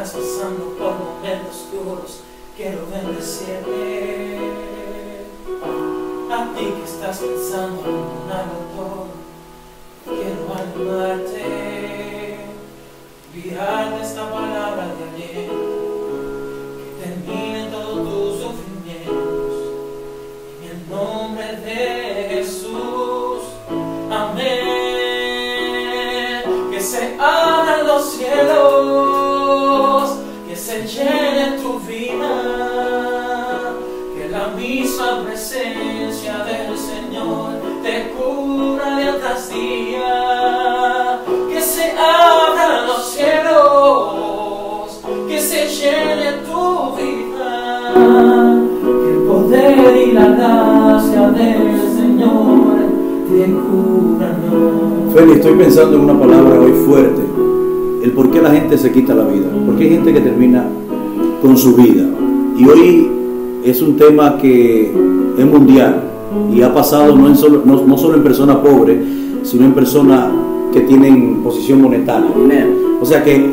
estás pasando por momentos duros, quiero bendecirte. A ti que estás pensando en un autor, quiero animarte. Enviarte esta palabra de aliento, que termine todos tus sufrimientos. En el nombre de Jesús, amén. Que se abran los cielos, que se llene tu vida, que la misma presencia del Señor te cubra día tras día. Que se abran los cielos, que se llene tu vida, que el poder y la gracia del Señor te cubran. Feli, estoy pensando en una palabra hoy fuerte, el por qué la gente se quita la vida, porque hay gente que termina con su vida, y hoy es un tema que es mundial y ha pasado no solo en personas pobres, sino en personas que tienen posición monetaria. O sea que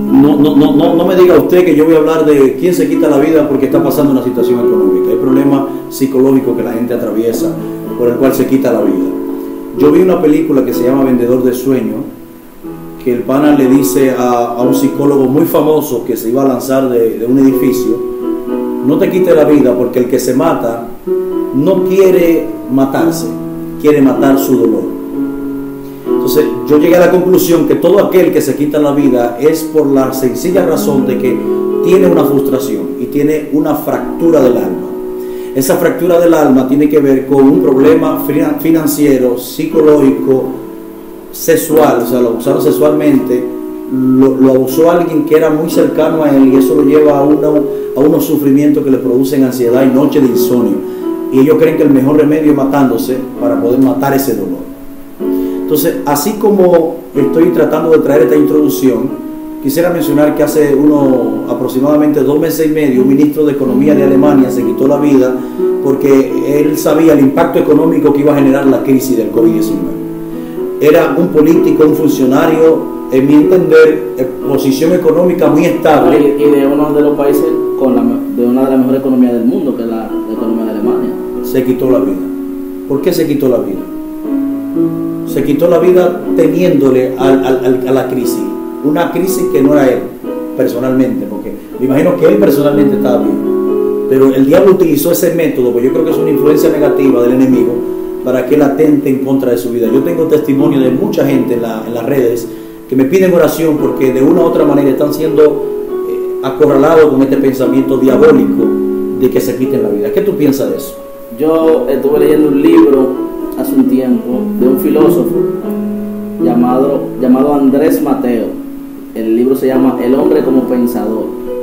no me diga usted que yo voy a hablar de quién se quita la vida porque está pasando una situación económica. Hay problemas psicológicos que la gente atraviesa por el cual se quita la vida. Yo vi una película que se llama Vendedor de Sueños, que el pana le dice a un psicólogo muy famoso que se iba a lanzar de un edificio: no te quite la vida, porque el que se mata no quiere matarse, quiere matar su dolor. Entonces yo llegué a la conclusión que todo aquel que se quita la vida es por la sencilla razón de que tiene una frustración y tiene una fractura del alma. Esa fractura del alma tiene que ver con un problema financiero, psicológico, sexual. O sea, lo abusaron sexualmente, lo abusó alguien que era muy cercano a él, y eso lo lleva a unos sufrimientos que le producen ansiedad y noches de insomnio. Y ellos creen que el mejor remedio es matándose para poder matar ese dolor. Entonces, así como estoy tratando de traer esta introducción, quisiera mencionar que hace aproximadamente 2 meses y medio, un ministro de Economía de Alemania se quitó la vida porque él sabía el impacto económico que iba a generar la crisis del COVID-19. Era un político, un funcionario, en mi entender, posición económica muy estable. Y de uno de los países de una de las mejores economías del mundo, que es la economía de Alemania. Se quitó la vida. ¿Por qué se quitó la vida? Se quitó la vida temiéndole a la crisis. Una crisis que no era él personalmente, porque me imagino que él personalmente estaba bien, pero el diablo utilizó ese método, porque yo creo que es una influencia negativa del enemigo, para que él atente en contra de su vida. Yo tengo testimonio de mucha gente en las redes que me piden oración porque de una u otra manera están siendo acorralados con este pensamiento diabólico de que se quiten la vida. ¿Qué tú piensas de eso? Yo estuve leyendo un libro hace un tiempo de un filósofo llamado Andrés Mateo. El libro se llama El hombre como pensador.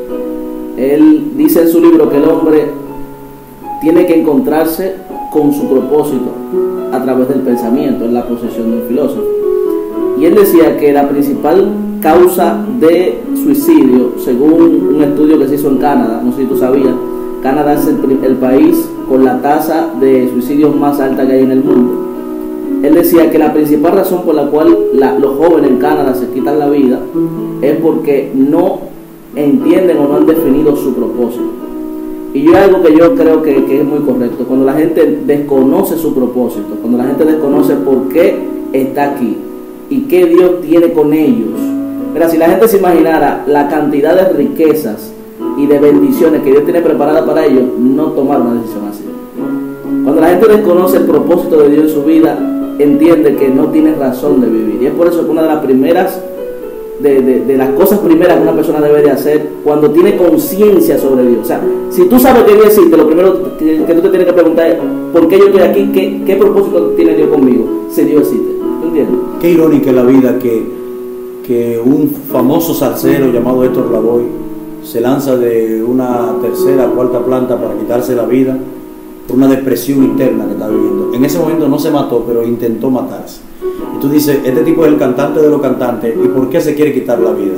Él dice en su libro que el hombre tiene que encontrarse con su propósito a través del pensamiento, en la posesión de un filósofo. Y él decía que la principal causa de suicidio, según un estudio que se hizo en Canadá, no sé si tú sabías, Canadá es el país con la tasa de suicidios más alta que hay en el mundo. Él decía que la principal razón por la cual los jóvenes en Canadá se quitan la vida es porque no entienden o no han definido su propósito. Y yo algo que yo creo que es muy correcto: cuando la gente desconoce su propósito, cuando la gente desconoce por qué está aquí y qué Dios tiene con ellos. Mira, si la gente se imaginara la cantidad de riquezas y de bendiciones que Dios tiene preparada para ellos, no tomar una decisión así. Cuando la gente desconoce el propósito de Dios en su vida, entiende que no tiene razón de vivir. Y es por eso que una de las primeras de las cosas primeras que una persona debe de hacer cuando tiene conciencia sobre Dios, o sea, si tú sabes que Dios existe, lo primero que tú te tienes que preguntar es: ¿por qué yo estoy aquí? ¿Qué propósito tiene Dios conmigo? Si Dios existe. ¿Tú entiendes? Qué irónica es la vida que un famoso salsero llamado Héctor Lavoe se lanza de una tercera o cuarta planta para quitarse la vida por una depresión interna que está viviendo. En ese momento no se mató, pero intentó matarse. Y tú dices, este tipo es el cantante de los cantantes, ¿y por qué se quiere quitar la vida?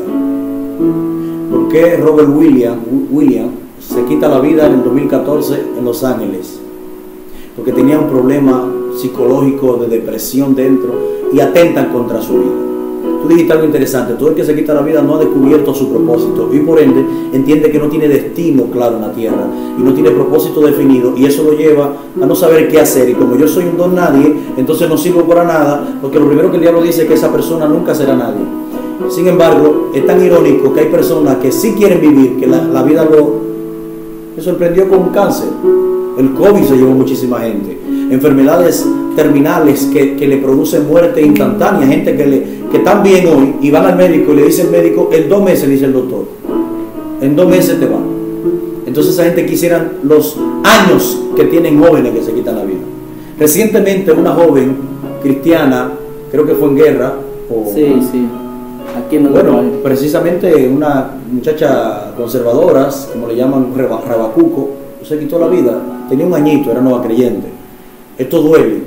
¿Por qué Robert Williams se quita la vida en el 2014 en Los Ángeles? Porque tenía un problema psicológico de depresión dentro y atentan contra su vida. Tú dijiste algo interesante, todo el que se quita la vida no ha descubierto su propósito y por ende entiende que no tiene destino claro en la tierra y no tiene propósito definido, y eso lo lleva a no saber qué hacer, y como yo soy un don nadie, entonces no sirvo para nada, porque lo primero que el diablo dice es que esa persona nunca será nadie. Sin embargo, es tan irónico que hay personas que sí quieren vivir, que la vida me sorprendió con un cáncer. El COVID se llevó muchísima gente, enfermedades terminales que le producen muerte instantánea, gente que están bien hoy y van al médico y le dice el médico, en 2 meses, dice el doctor, en 2 meses te va. Entonces esa gente quisieran los años que tienen jóvenes que se quitan la vida. Recientemente una joven cristiana, creo que fue en guerra, sí, aquí en el bueno, país. Precisamente una muchacha conservadora, como le llaman, Rabacuco, se quitó la vida, tenía un añito, era nueva creyente. Esto duele.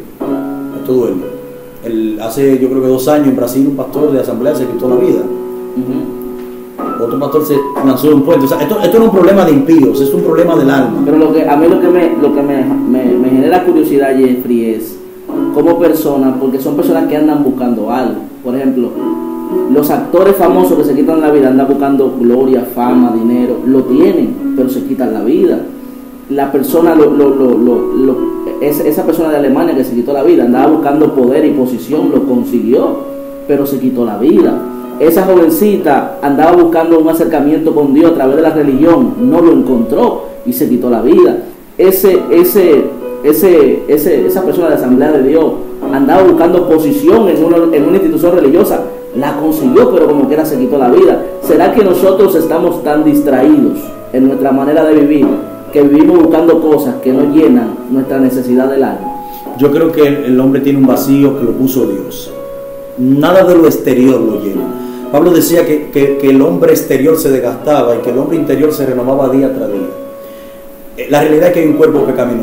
Hace yo creo que 2 años en Brasil un pastor de asamblea se quitó la vida. Otro pastor se lanzó de un puente. O sea, esto no es un problema de impíos, es un problema del alma. Pero a mí lo que me genera curiosidad, Jeffrey, es como persona, porque son personas que andan buscando algo. Por ejemplo, los actores famosos que se quitan la vida andan buscando gloria, fama, dinero, lo tienen, pero se quitan la vida. La persona, esa persona de Alemania que se quitó la vida, andaba buscando poder y posición, lo consiguió, pero se quitó la vida. Esa jovencita andaba buscando un acercamiento con Dios a través de la religión, no lo encontró y se quitó la vida. Esa persona de la Asamblea de Dios andaba buscando posición en una institución religiosa, la consiguió, pero como quiera se quitó la vida. ¿Será que nosotros estamos tan distraídos en nuestra manera de vivir que vivimos buscando cosas que no llenan nuestra necesidad del alma? Yo creo que el hombre tiene un vacío que lo puso Dios. Nada de lo exterior lo llena. Pablo decía que el hombre exterior se desgastaba y que el hombre interior se renovaba día tras día. La realidad es que hay un cuerpo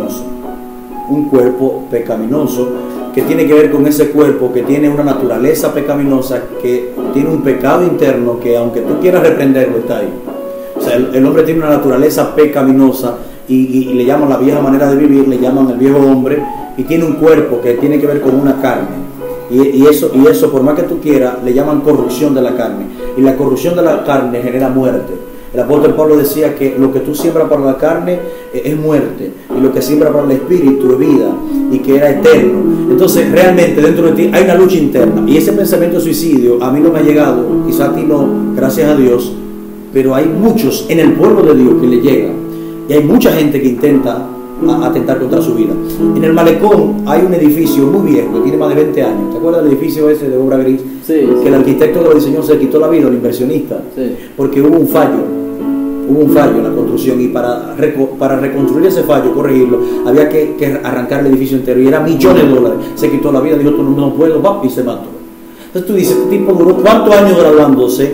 pecaminoso que tiene que ver con ese cuerpo que tiene una naturaleza pecaminosa, que tiene un pecado interno que aunque tú quieras reprenderlo, está ahí. O sea, el hombre tiene una naturaleza pecaminosa y le llaman la vieja manera de vivir, le llaman el viejo hombre, y tiene un cuerpo que tiene que ver con una carne. Y eso, por más que tú quieras, le llaman corrupción de la carne. Y la corrupción de la carne genera muerte. El apóstol Pablo decía que lo que tú siembras para la carne es muerte, y lo que siembras para el espíritu es vida, y que era eterno. Entonces realmente dentro de ti hay una lucha interna, y ese pensamiento de suicidio a mí no me ha llegado, quizás a ti no, gracias a Dios, pero hay muchos en el pueblo de Dios que le llega, y hay mucha gente que intenta atentar contra su vida. En el Malecón hay un edificio muy viejo que tiene más de 20 años. ¿Te acuerdas del edificio ese de obra gris? Sí, que el arquitecto que lo diseñó se quitó la vida, el inversionista, porque hubo un fallo en la construcción, y para reconstruir ese fallo, corregirlo, había que arrancar el edificio entero, y era millones de dólares. Se quitó la vida, dijo, tú no puedo, y se mató. Entonces tú dices, este tipo duró ¿cuántos años graduándose?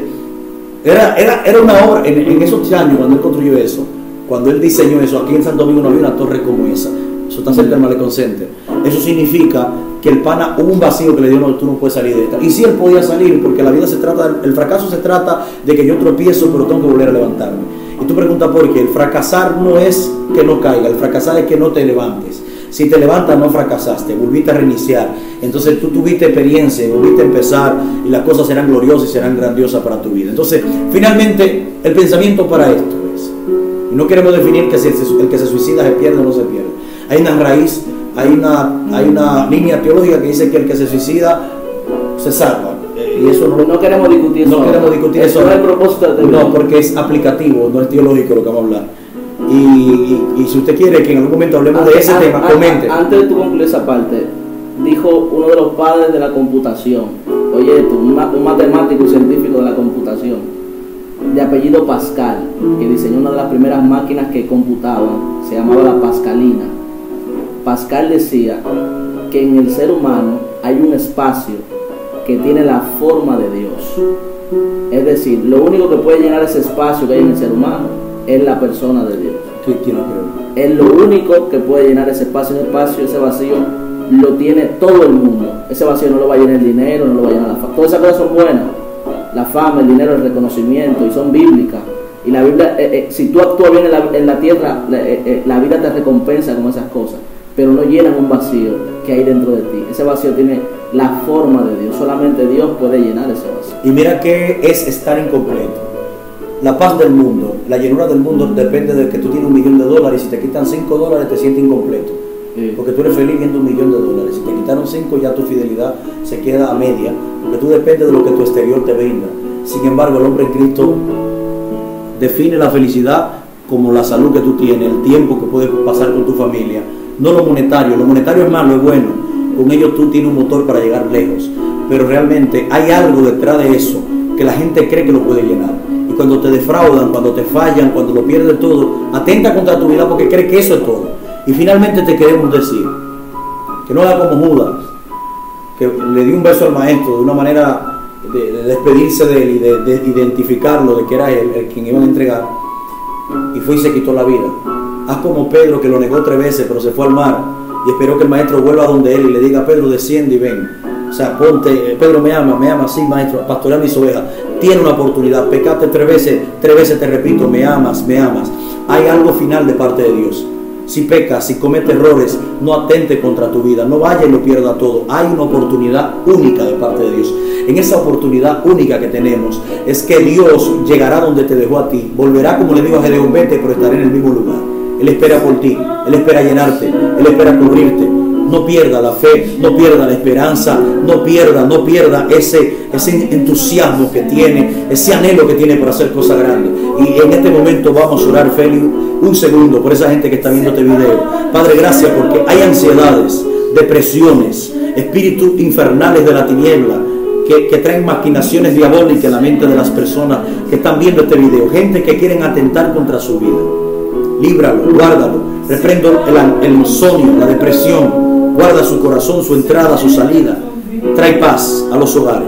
Era una obra, en esos años cuando él construyó eso, cuando él diseñó eso, aquí en Santo Domingo no había una torre como esa. Eso está cerca del Malecón Center. Eso significa que el pana hubo un vacío que le dio, no, tú no puedes salir de esta. Y sí, él podía salir, porque la vida el fracaso se trata de que yo tropiezo, pero tengo que volver a levantarme. Y tú preguntas por qué. El fracasar no es que no caiga, el fracasar es que no te levantes. Si te levantas, no fracasaste, volviste a reiniciar. Entonces tú tuviste experiencia, volviste a empezar, y las cosas serán gloriosas y serán grandiosas para tu vida. Entonces, finalmente, el pensamiento para esto es, y no queremos definir que el que se suicida se pierde o no se pierde. Hay una raíz, hay una línea teológica que dice que el que se suicida se salva. Y eso no queremos discutir eso. No queremos discutir eso. No es el propósito de No, porque es aplicativo, no es teológico lo que vamos a hablar. Y si usted quiere que en algún momento hablemos de ese tema, comente. Antes de tú concluir esa parte, dijo uno de los padres de la computación, oye esto, un matemático y científico de la computación, de apellido Pascal, que diseñó una de las primeras máquinas que computaban, se llamaba la Pascalina. Pascal decía que en el ser humano hay un espacio que tiene la forma de Dios. Es decir, lo único que puede llenar ese espacio que hay en el ser humano es la persona de Dios. ¿Quién lo cree? Es lo único que puede llenar ese espacio, ese vacío lo tiene todo el mundo. Ese vacío no lo va a llenar el dinero, no lo va a llenar la fama. Todas esas cosas son buenas, la fama, el dinero, el reconocimiento, y son bíblicas. Y la Biblia, si tú actúas bien en la tierra, la vida te recompensa con esas cosas. pero no llenan un vacío que hay dentro de ti. Ese vacío tiene la forma de Dios, solamente Dios puede llenar ese vacío. Y mira que es estar incompleto. La paz del mundo, la llenura del mundo depende de que tú tienes $1.000.000 y si te quitan $5 te sientes incompleto. Sí. Porque tú eres feliz viendo $1.000.000. Si te quitaron 5 ya tu fidelidad se queda a media, porque tú dependes de lo que tu exterior te brinda. Sin embargo, el hombre en Cristo define la felicidad como la salud que tú tienes, el tiempo que puedes pasar con tu familia, no lo monetario. Lo monetario es malo, es bueno, con ello tú tienes un motor para llegar lejos, pero realmente hay algo detrás de eso que la gente cree que lo puede llenar, y cuando te defraudan, cuando te fallan, cuando lo pierdes todo, atenta contra tu vida porque cree que eso es todo. Y finalmente te queremos decir que no haga como Judas, que le dio un beso al maestro de una manera de despedirse de él y de identificarlo de que era él el quien iban a entregar, y fue y se quitó la vida. Haz como Pedro, que lo negó 3 veces pero se fue al mar y esperó que el maestro vuelva donde él y le diga: Pedro, desciende y ven. O sea, ponte, Pedro me ama, sí maestro, pastorea mis ovejas. Tiene una oportunidad, pecaste 3 veces te repito, me amas. Hay algo final de parte de Dios. Si pecas, si cometes errores, no atente contra tu vida, no vaya y lo pierda todo. Hay una oportunidad única de parte de Dios. En esa oportunidad única que tenemos es que Dios llegará donde te dejó a ti, volverá como le dijo a Gedeón: vete, pero estaré en el mismo lugar. Él espera por ti, Él espera llenarte, Él espera cubrirte. No pierda la fe, no pierda la esperanza, no pierda ese entusiasmo que tiene, ese anhelo que tiene por hacer cosas grandes. Y en este momento vamos a orar, Félix, un segundo por esa gente que está viendo este video. Padre, gracias porque hay ansiedades, depresiones, espíritus infernales de la tiniebla que traen maquinaciones diabólicas en la mente de las personas que están viendo este video. Gente que quieren atentar contra su vida. Líbralo, guárdalo. Reprendo el insomnio, la depresión. Guarda su corazón, su entrada, su salida. Trae paz a los hogares.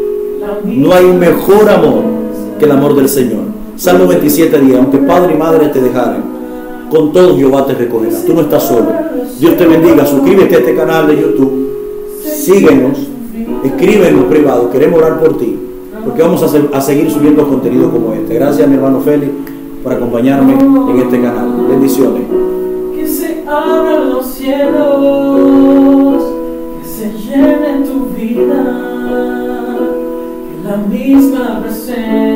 No hay un mejor amor que el amor del Señor. Salmo 27:10. Aunque padre y madre te dejaren, con todo Jehová te recogerá. Tú no estás solo. Dios te bendiga. Suscríbete a este canal de YouTube. Síguenos. Escríbenos privado. Queremos orar por ti, porque vamos a seguir subiendo contenido como este. Gracias, mi hermano Félix, por acompañarme en este canal. Bendiciones. Que se abran los cielos, que se llene tu vida, que la misma presencia